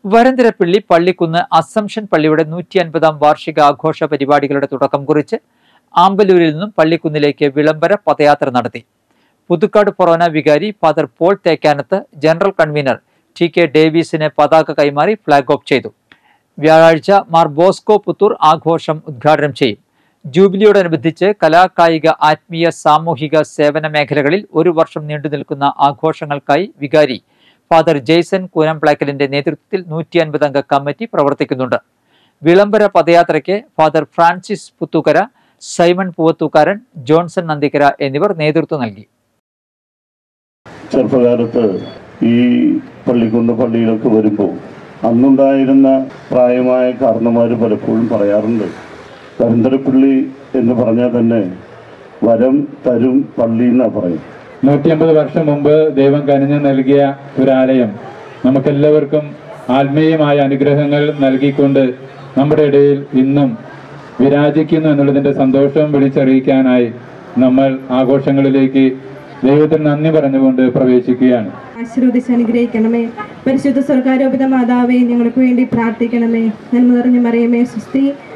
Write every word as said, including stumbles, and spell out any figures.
Varandarappilly Pallikkunnu assumption പള്ളിയുടെ നൂറ്റി അൻപതാം വാർഷിക ആഘോഷ പരിപാടികളുടെ തുടക്കം കുറിച്ച് ആമ്പലൂരിൽ നിന്നും പള്ളിക്കുന്നിലേക്ക് വിളംബര പദയാത്ര നടത്തി. പുതുക്കാട് ഫൊറോന വികാരി father Paul Thekkanath general convener T K ഡേവിസിന് പതാക കൈമാറി ഫ്ളാഗ് ഓഫ് ചെയ്തു. വ്യാഴാഴ്ച മാർ ബോസ്കോ പുത്തൂർ ആഘോഷം ഉദ്ഘാടനം ചെയ്യും. ജൂബിലിയോടനുബന്ധിച്ച് കലാകായിക ആത്മീയ സാമൂഹിക സേവന മേഖലകളിൽ ഒരു വർഷം നീണ്ടുനിൽക്കുന്ന ആഘോഷങ്ങൾക്കായി വികാരി ഫാദർ ജെയ്സൺ കൂനംപ്ലാക്കലിന്റെ നേതൃത്വത്തിൽ നൂറ്റി അൻപത് അംഗ കമ്മിറ്റി പ്രവർത്തിക്കുന്നുണ്ട്. വിളംബര പദയാത്രയ്ക്ക് father Francis Puthookkara, Simon Poovathookkaran, Johnson Nandikkara എന്നിവർ നേതൃത്വം നൽകി. ചെറുപ്പകാലത്ത് ഈ പള്ളിക്കുന്ന് പള്ളിയിലൊക്കെ വരുമ്പോൾ അന്നുണ്ടായിരുന്ന പ്രായമായ കാരണന്മാർ പലപ്പോഴും പറയാറുണ്ട്, വരന്തരപ്പള്ളി എന്ന് പറഞ്ഞാൽ തന്നെ വരം തരും പള്ളി എന്നാണ് പറയും. നൂറ്റി അമ്പത് വർഷം മുമ്പ് ദൈവം കനിഞ്ഞു നൽകിയ ഒരാലയം നമുക്കെല്ലാവർക്കും ആത്മീയമായ അനുഗ്രഹങ്ങൾ നൽകിക്കൊണ്ട് നമ്മുടെ ഇടയിൽ ഇന്നും വിരാജിക്കുന്നു എന്നുള്ളതിൻ്റെ സന്തോഷം വിളിച്ചറിയിക്കാനായി നമ്മൾ ആഘോഷങ്ങളിലേക്ക് ദൈവത്തിന് നന്ദി പറഞ്ഞുകൊണ്ട് പ്രവേശിക്കുകയാണ്. ആശീർവദിച്ച് അനുഗ്രഹിക്കണമേ. പരിശുദ്ധ സ്വർഗ്ഗാരോപിത മാതാവേ, ഞങ്ങൾക്ക് വേണ്ടി പ്രാർത്ഥിക്കണമേ. നന്മ നിറഞ്ഞ മറിയമേ, സ്വസ്തി.